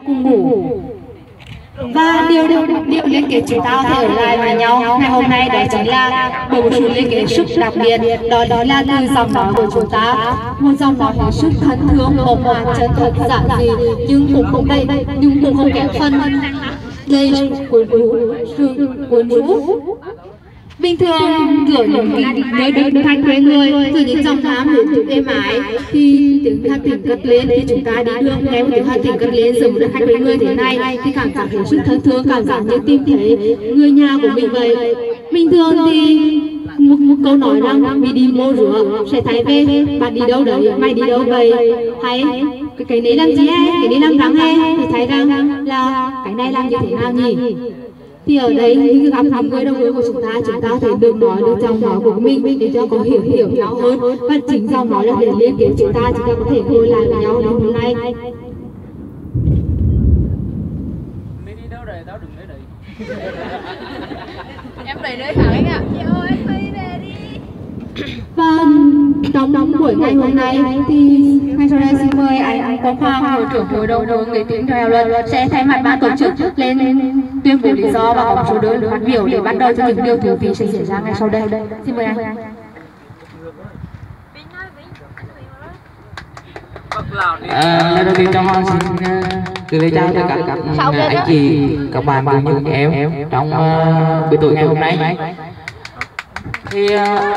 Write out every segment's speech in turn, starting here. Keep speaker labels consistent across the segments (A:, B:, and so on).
A: cùng ngủ. Và điều liên kết chúng ta có thể ở lại với nhau ngày hôm nay đó chính là bởi một sự liên kết sức đặc biệt, đó là từ giọng nói của chúng ta, một giọng nói hết sức thân thương, mộc mạc, chân thật, giản dị nhưng cũng không kém phần gây cuốn rũ. Bình thường giữa những nơi đất thanh quê người, giữa những dòng thám hưởng tiếng êm ái thì tiếng Hà Tĩnh cất lên. Khi chúng ta đi đường nghe một tiếng Hà Tĩnh cất lên giữa một đất thanh quê người thế này thì cảm giác hết sức thân thương, cảm giác như tìm thấy người nhà của mình vậy. Bình thường thì một câu nói rằng vì đi mua rửa sẽ thấy về bạn đi đâu đấy, mày đi đâu vậy, hay cái này làm gì hay, cái này làm răng hay, thì thấy rằng là cái này làm như thế nào nhỉ. Thì ở đây khi gặp những người đồng hương của chúng ta thể được nói được giọng nói của mình để cho có hiểu nhau hơn, và chính giọng nói là để liên kết chúng ta có thể ngồi lại với nhau ngày hôm nay.
B: Em về đấy hả anh ạ? Chị ơi em đi về đi.
A: Và trong buổi ngày hôm nay thì ngay sau đây xin mời anh Quang Hoàng, hội trưởng hội đồng hương nghệ tĩnh theo luật sẽ thay mặt ban tổ chức lên tuyên bố lý do và có một số đơn phát biểu để bắt đầu cho những điều thú vị sẽ diễn ra ngay sau đây. Xin mời anh.
C: Lời đầu tiên cho Hoàng xin gửi lời chào tất cả các anh chị, các bạn cũng như em trong buổi tối ngày hôm nay. Thì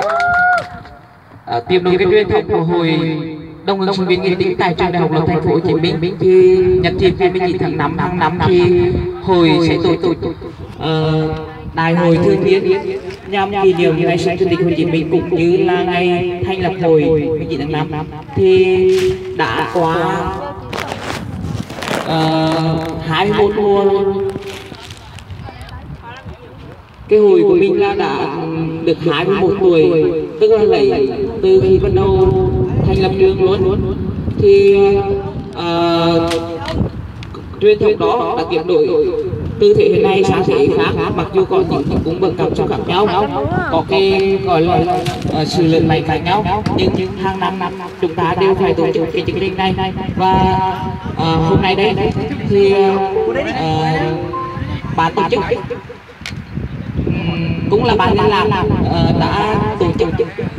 C: tiếp nối cái truyền thống của hội đồng hương sinh viên nghệ tĩnh tại trường Đại học Luật Thành phố Hồ Chí Minh thì nhân dịp 29 tháng 5 hàng năm thì hội sẽ tổ chức đại hội thường niên nhằm kỷ niệm ngày sinh Chủ tịch Hồ Chí Minh cũng như là ngày thành lập hội 29 tháng 5. Thì đã qua 21 mùa cái hội của mình là đã được 21 tuổi, tức là lấy từ khi bắt đầu thành lập trường luôn. Thì truyền thống đó đã tiếp đổi từ thế hệ này sang thế hệ khác, mặc dù có những cung bậc cảm xúc khác nhau, có cái gọi là sự lớn mạnh khác nhau, nhưng hàng năm chúng ta đều phải tổ chức cái chương trình này. Và hôm nay đây thì ban tổ chức cũng là ban liên lạc đã tổ chức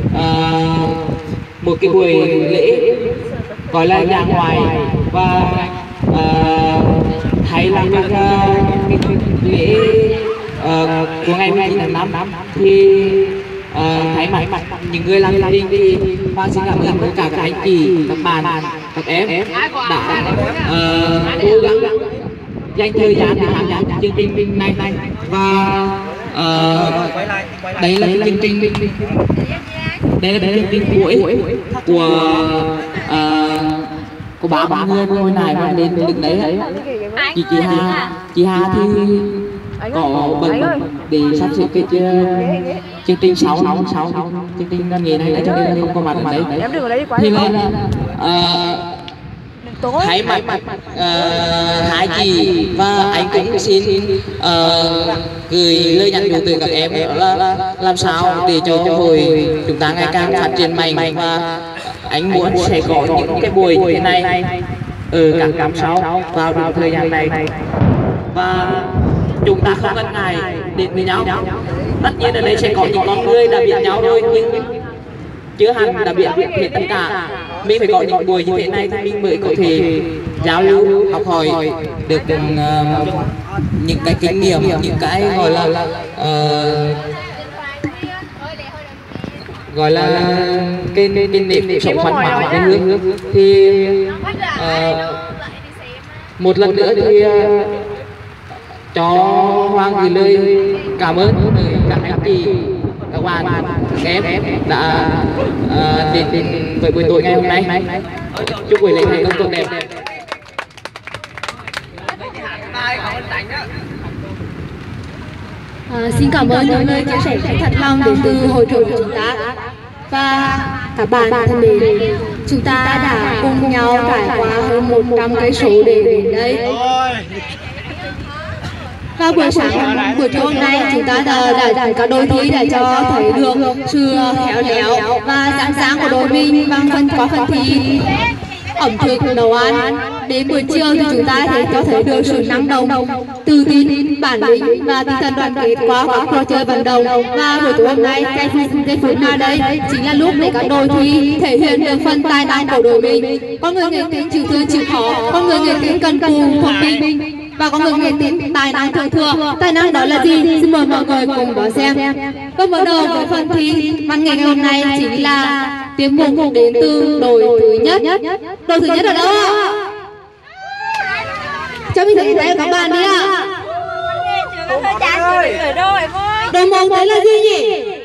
C: một cái buổi lễ gọi là nhà ngoài, và thấy là cái lễ của ngày 19 tháng 5 thì thấy mặt những người làm gia đình thì Hoàng xin cảm ơn tất cả các anh chị, các bạn, các em đã cố gắng dành thời gian để tham gia chương trình này. Và đây là chương trình cuối của ba người ngồi này mà đến đứng đấy. Chị Hà thì có bận để sắp xếp cái chương trình 6 chương trình nghề này cho nên là không có mặt ở đấy. Thì là hãy mặt hai chị và anh cũng xin gửi lời nhắn nhủ tới các em là làm sao để cho hội chúng ta ngày càng phát triển mạnh, và anh muốn sẽ có những cái buổi như thế này ở các năm sau vào đúng thời gian này. Và chúng ta không ngần ngại đến với nhau. Tất nhiên ở đây sẽ có những con người đã biết nhau rồi, nhưng chưa hẳn đã biết hết tất cả. Mình phải có những buổi như thế này thì mình mới có thể giao lưu, học hỏi được những cái kinh nghiệm, những cái gọi là cái nếp sống văn hóa của nước. Thì một lần nữa thì cho Hoàng gửi lời cảm ơn các anh chị, các bạn, các em đã đến với buổi tối ngày hôm nay. Chúc buổi lễ thành công tốt đẹp.
A: Xin cảm ơn những lời chia sẻ thật lòng đến từ hội trưởng của chúng ta. Và các bạn thân mến, chúng ta đã cùng nhau trải qua hơn 100 cây số để đến đây. Và buổi sáng, buổi trưa hôm nay chúng ta đã có đôi thi để cho thấy được sự khéo léo và sẵn sàng của đội mình bằng phần thi ẩm thực nấu ăn đến buổi chiều thì chúng ta thể cho thấy được sự năng động, tự tin, bản lĩnh và tinh thần đoàn kết qua các trò chơi vận động. Và buổi tối hôm nay, giây phút nào đây chính là lúc để các đội thi thể hiện được phần tài năng của đội mình. Có người nghệ tính chịu thương chịu khó, có người nghệ tính cần cù thông minh, và có người nghệ tính tài năng thượng thừa. Tài năng đó là gì? Xin mời mọi người cùng đón xem. Và mở đầu với phần thi văn nghệ ngày hôm nay chính là tiết mục đến từ đội thứ nhất. Đội thứ nhất ở đâu ạ? Cho mình thấy tay các bạn đi ạ.
B: Hơi chán rồi.
A: Đội mông đấy là gì nhỉ?